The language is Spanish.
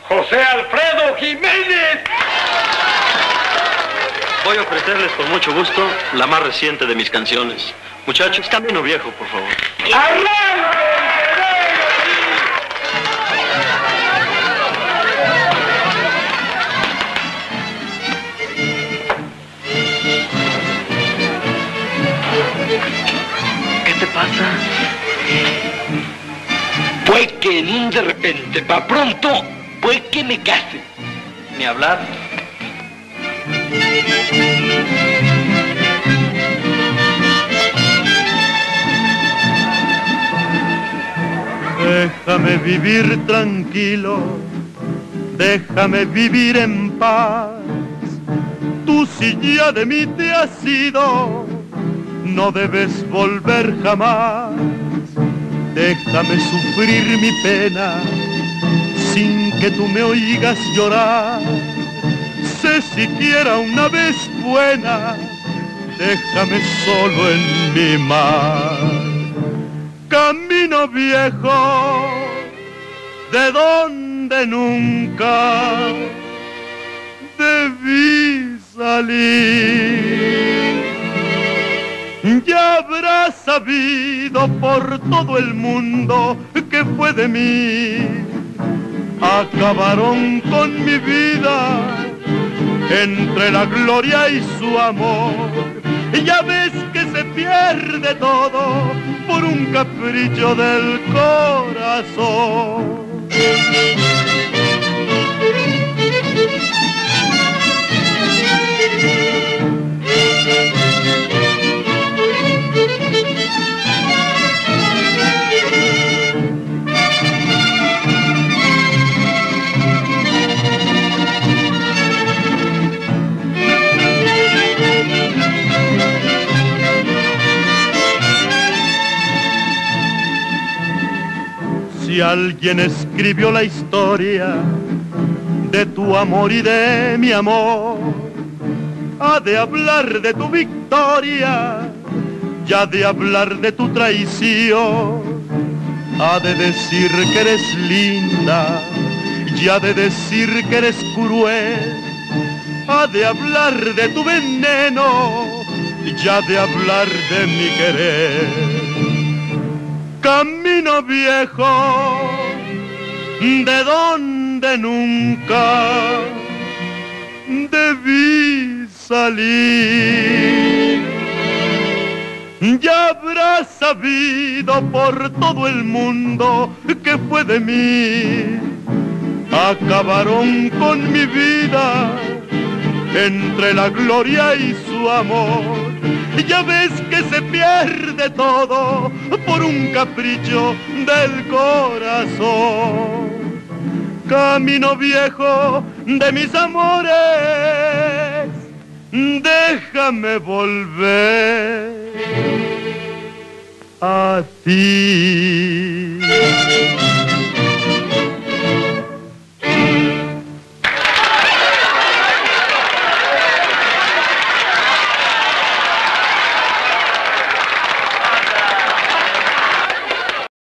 José Alfredo Jiménez. Voy a ofrecerles con mucho gusto la más reciente de mis canciones. Muchachos, Camino Viejo, por favor. ¡Arranque! ¿Qué te pasa? Pues que en un de repente, pa' pronto, pues que me case. Ni hablar. Déjame vivir tranquilo, déjame vivir en paz. Tú si ya de mí te has ido, no debes volver jamás. Déjame sufrir mi pena sin que tú me oigas llorar. Sé siquiera una vez buena, déjame solo en mi mar. Camino viejo, de donde nunca debí salir. Ya habrás sabido por todo el mundo que fue de mí. Acabaron con mi vida entre la gloria y su amor. Ya ves que se pierde todo por un capricho del corazón. Si alguien escribió la historia de tu amor y de mi amor, ha de hablar de tu victoria, ya de hablar de tu traición, ha de decir que eres linda, ya de decir que eres cruel, ha de hablar de tu veneno, ya de hablar de mi querer. Camino viejo, de donde nunca debí salir. Ya habrás sabido por todo el mundo que fue de mí. Acabaron con mi vida entre la gloria y su amor. Ya ves que se pierde todo por un capricho del corazón. Camino viejo de mis amores, déjame volver a ti.